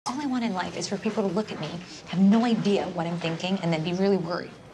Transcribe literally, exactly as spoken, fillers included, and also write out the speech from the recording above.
All I want in life is for people to look at me, have no idea what I'm thinking, and then be really worried.